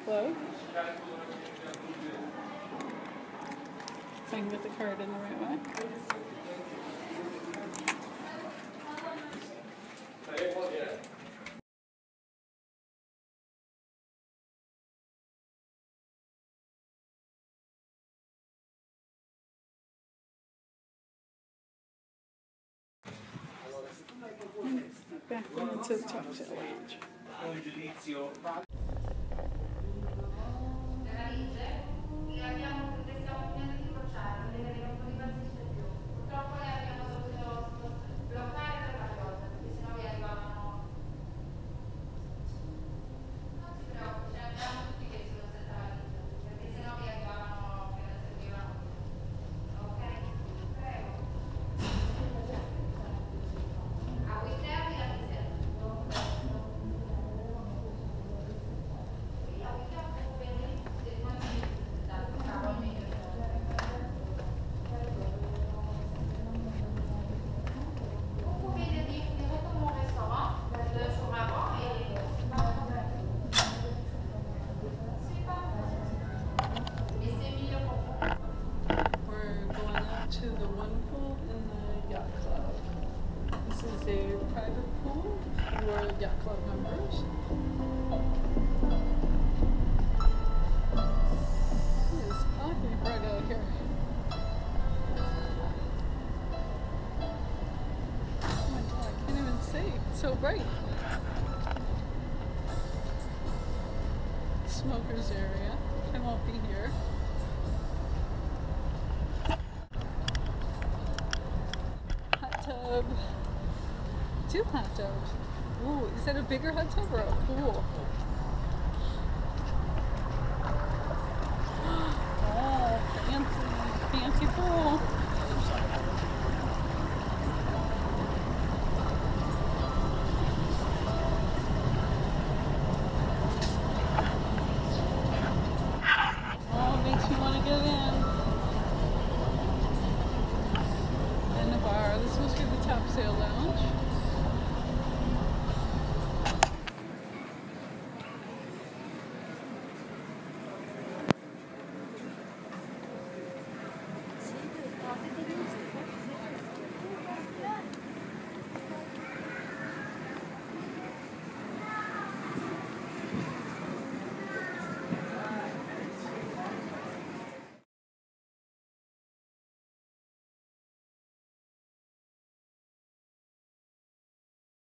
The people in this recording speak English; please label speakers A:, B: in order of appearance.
A: Club. If I can get the card in the right way. Back into the top sail lounge. To the one pool in the Yacht Club. This is a private pool for Yacht Club members. It is awfully bright out here. Oh my god, I can't even see. It's so bright. Smokers area. I won't be here. Tub. 2 hot tubs. Ooh, is that a bigger hot tub or a pool? Oh, fancy pool. Oh, it makes me want to get in. This must be the top sail lounge.